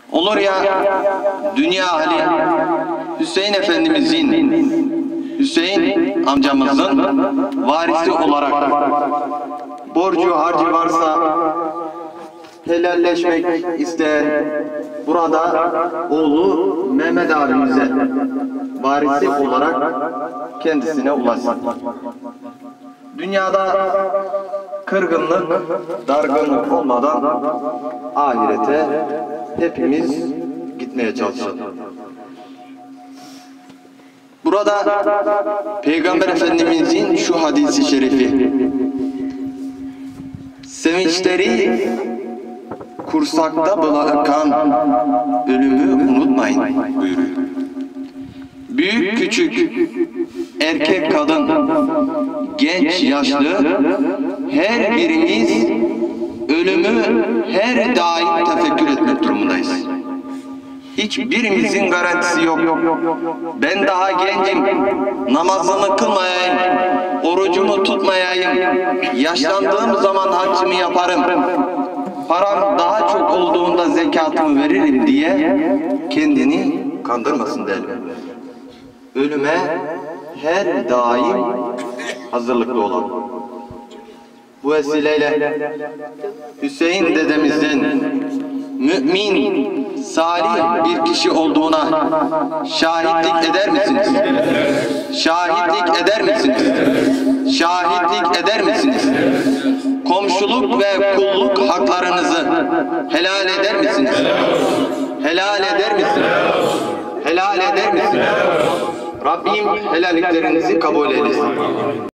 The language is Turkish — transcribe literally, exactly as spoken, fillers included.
Olur ya dünya hali Hüseyin Efendimizin, Hüseyin amcamızın varisi olarak borcu harcı varsa helalleşmek isteyen burada oğlu Mehmet abimize varisi olarak kendisine ulaşsın. Dünyada kırgınlık, dargınlık olmadan ahirete hepimiz gitmeye çalışalım. Burada Peygamber Efendimizin şu hadisi şerifi, sevinçleri kursakta bırakan ölümü unutmayın buyuruyor. Büyük küçük, erkek kadın, genç yaşlı her birimiz ölümü her daim tefekkür etmek durumundayız. Hiçbirimizin garantisi yok. Ben daha gencim, namazımı kılmayayım, orucumu tutmayayım, yaşlandığım zaman haccımı yaparım, param daha çok olduğunda zekatımı veririm diye kendini kandırmasın derim. Ölüme her daim hazırlıklı olalım. Bu vesileyle Hüseyin dedemizin mümin, salih bir kişi olduğuna şahitlik eder misiniz? Şahitlik eder misiniz? Şahitlik eder misiniz? Komşuluk ve kulluk haklarınızı helal eder misiniz? Helal eder misiniz? Helal eder misiniz? Rabbim helalliklerinizi kabul eylesin.